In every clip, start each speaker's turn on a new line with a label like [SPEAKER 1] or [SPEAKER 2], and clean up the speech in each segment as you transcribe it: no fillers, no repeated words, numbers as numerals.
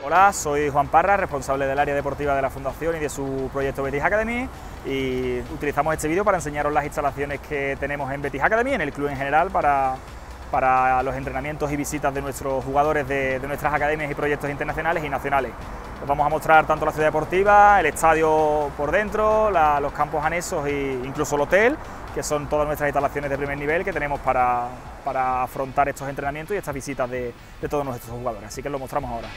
[SPEAKER 1] Hola, soy Juan Parra, responsable del área deportiva de la Fundación y de su proyecto Betis Academy, y utilizamos este vídeo para enseñaros las instalaciones que tenemos en Betis Academy, en el club en general, para los entrenamientos y visitas de nuestros jugadores de nuestras academias y proyectos internacionales y nacionales. Os vamos a mostrar tanto la ciudad deportiva, el estadio por dentro, los campos anexos e incluso el hotel, que son todas nuestras instalaciones de primer nivel que tenemos para afrontar estos entrenamientos y estas visitas de todos nuestros jugadores. Así que lo mostramos ahora.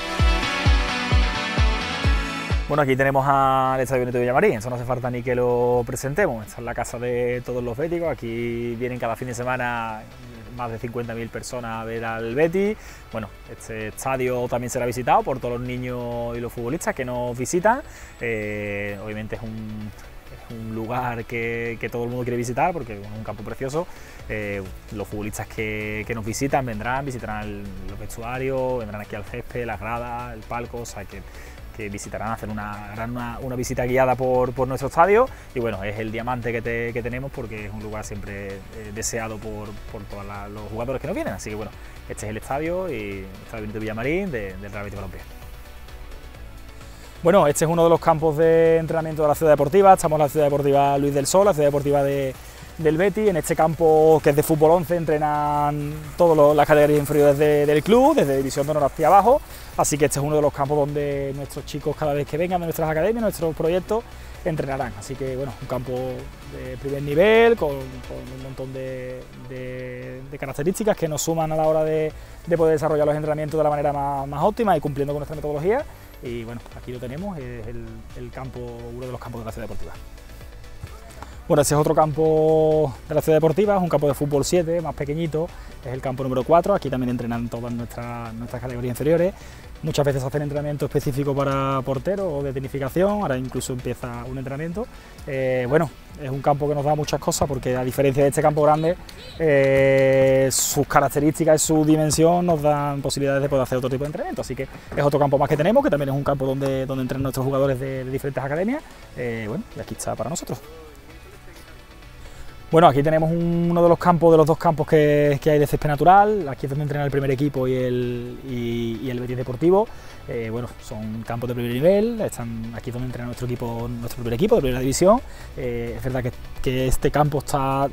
[SPEAKER 1] Bueno, aquí tenemos al Estadio Benito Villamarín, eso no hace falta ni que lo presentemos. Esta es la casa de todos los béticos, aquí vienen cada fin de semana más de 50.000 personas a ver al Betis. Bueno, este estadio también será visitado por todos los niños y los futbolistas que nos visitan. Obviamente es un lugar que todo el mundo quiere visitar porque es un campo precioso. Los futbolistas que nos visitan visitarán los vestuarios, vendrán aquí al césped, las gradas, el palco, o sea que visitarán, hacer una visita guiada por nuestro estadio. Y bueno, es el diamante que tenemos porque es un lugar siempre deseado por todos los jugadores que nos vienen. Así que bueno, este es el estadio, y el Estadio Benito Villamarín del Real Betis Balompié. Bueno, este es uno de los campos de entrenamiento de la ciudad deportiva. Estamos en la ciudad deportiva Luis del Sol, la ciudad deportiva del Betis. En este campo, que es de fútbol 11, entrenan todas las categorías inferiores del club, desde División de Honor hacia abajo. Así que este es uno de los campos donde nuestros chicos, cada vez que vengan de nuestras academias, nuestros proyectos, entrenarán. Así que bueno, un campo de primer nivel, con un montón de características que nos suman a la hora de poder desarrollar los entrenamientos de la manera más óptima y cumpliendo con nuestra metodología. Y bueno, aquí lo tenemos, es el campo, uno de los campos de la ciudad deportiva. Bueno, ese es otro campo de la ciudad deportiva, es un campo de fútbol 7, más pequeñito, es el campo número 4, aquí también entrenan todas nuestras categorías inferiores. Muchas veces hacen entrenamiento específico para porteros o de tecnificación, ahora incluso empieza un entrenamiento. Bueno, es un campo que nos da muchas cosas porque, a diferencia de este campo grande, sus características y su dimensión nos dan posibilidades de poder hacer otro tipo de entrenamiento. Así que es otro campo más que tenemos, que también es un campo donde entrenan nuestros jugadores de diferentes academias. Bueno, y aquí está para nosotros. Bueno, aquí tenemos uno de los dos campos que hay de césped natural. Aquí es donde entrena el primer equipo y el Betis Deportivo. Bueno, son campos de primer nivel, aquí es donde entrena nuestro primer equipo de primera división. Es verdad que este campo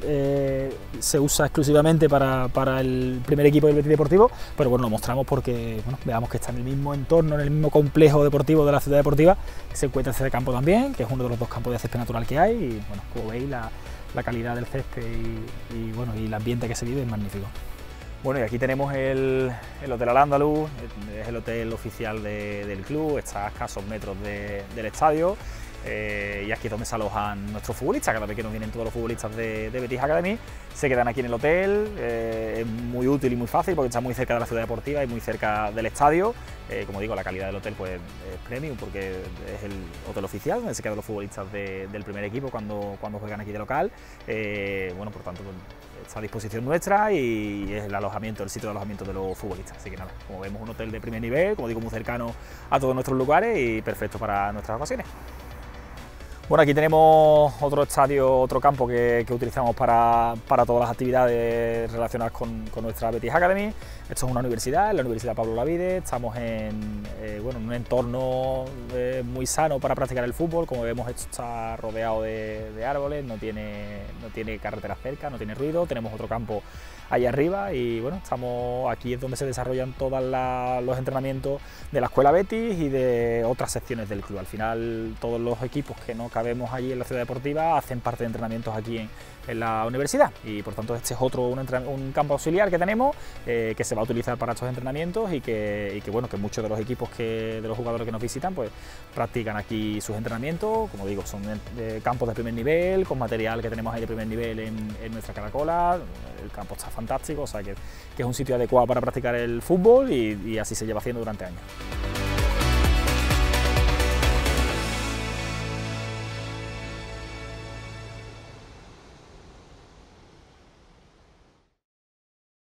[SPEAKER 1] se usa exclusivamente para el primer equipo del Betis Deportivo, pero bueno, lo mostramos porque bueno, veamos que está en el mismo entorno, en el mismo complejo deportivo de la ciudad deportiva. Se encuentra este campo también, que es uno de los dos campos de césped natural que hay, y bueno, como veis, la calidad del césped y bueno, y el ambiente que se vive es magnífico. Bueno, y aquí tenemos el Hotel Al-Ándalus, es el hotel oficial del club, está a escasos metros del estadio, y aquí es donde se alojan nuestros futbolistas. Cada vez que nos vienen todos los futbolistas de Betis Academy, se quedan aquí en el hotel. Es muy útil y muy fácil porque está muy cerca de la ciudad deportiva y muy cerca del estadio. Como digo, la calidad del hotel pues, es premium porque es el hotel oficial donde se quedan los futbolistas del primer equipo cuando juegan aquí de local. Bueno, por tanto, pues, está a disposición nuestra y es el sitio de alojamiento de los futbolistas. Así que nada, como vemos, un hotel de primer nivel, como digo, muy cercano a todos nuestros lugares y perfecto para nuestras ocasiones. Bueno, aquí tenemos otro campo que utilizamos para todas las actividades relacionadas con nuestra Betis Academy. Esto es una universidad, la Universidad Pablo Olavide. Estamos en un entorno muy sano para practicar el fútbol. Como vemos, esto está rodeado de árboles, no tiene carreteras cerca, no tiene ruido. Tenemos otro campo ahí arriba y bueno, aquí es donde se desarrollan todos los entrenamientos de la Escuela Betis y de otras secciones del club. Al final, todos los equipos que no cabemos allí en la ciudad deportiva hacen parte de entrenamientos aquí en la universidad, y por tanto este es un campo auxiliar que tenemos, que se va a utilizar para estos entrenamientos y que bueno, que muchos de los equipos de los jugadores que nos visitan pues practican aquí sus entrenamientos. Como digo, son campos de primer nivel, con material que tenemos ahí de primer nivel en nuestra caracola. El campo está fantástico, o sea que es un sitio adecuado para practicar el fútbol y así se lleva haciendo durante años.